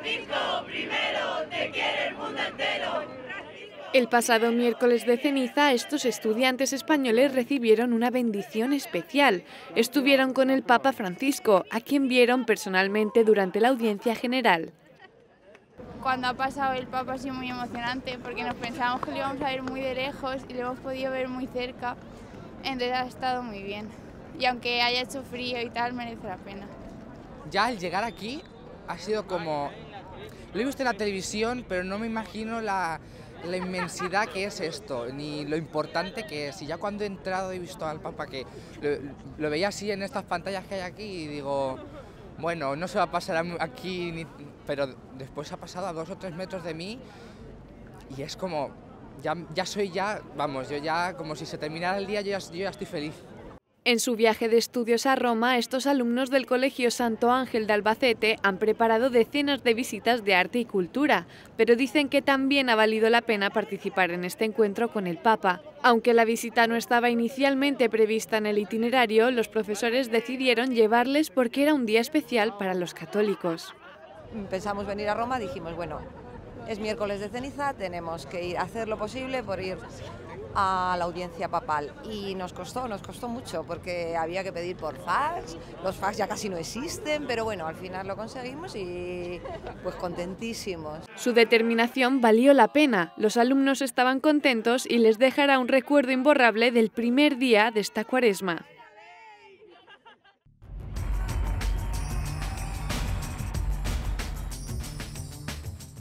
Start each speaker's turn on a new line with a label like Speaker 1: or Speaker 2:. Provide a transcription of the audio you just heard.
Speaker 1: El pasado miércoles de ceniza, estos estudiantes españoles recibieron una bendición especial. Estuvieron con el Papa Francisco, a quien vieron personalmente durante la audiencia general.
Speaker 2: Cuando ha pasado el Papa ha sido muy emocionante porque nos pensábamos que lo íbamos a ver muy de lejos y lo hemos podido ver muy cerca, entonces ha estado muy bien. Y aunque haya hecho frío y tal, merece la pena.
Speaker 3: Ya al llegar aquí ha sido como... Lo he visto en la televisión, pero no me imagino la inmensidad que es esto, ni lo importante que es. Y ya cuando he entrado he visto al Papa que lo veía así en estas pantallas que hay aquí y digo, bueno, no se va a pasar aquí, pero después ha pasado a 2 o 3 metros de mí y es como, ya soy vamos, yo ya, como si se terminara el día, yo ya estoy feliz.
Speaker 1: En su viaje de estudios a Roma, estos alumnos del Colegio Santo Ángel de Albacete han preparado decenas de visitas de arte y cultura, pero dicen que también ha valido la pena participar en este encuentro con el Papa. Aunque la visita no estaba inicialmente prevista en el itinerario, los profesores decidieron llevarles porque era un día especial para los católicos.
Speaker 4: Pensamos venir a Roma, dijimos, bueno, es miércoles de ceniza, tenemos que ir a hacer lo posible por ir a la audiencia papal y nos costó mucho porque había que pedir por fax, los fax ya casi no existen, pero bueno, al final lo conseguimos y pues contentísimos.
Speaker 1: Su determinación valió la pena, los alumnos estaban contentos y les dejará un recuerdo imborrable del primer día de esta cuaresma.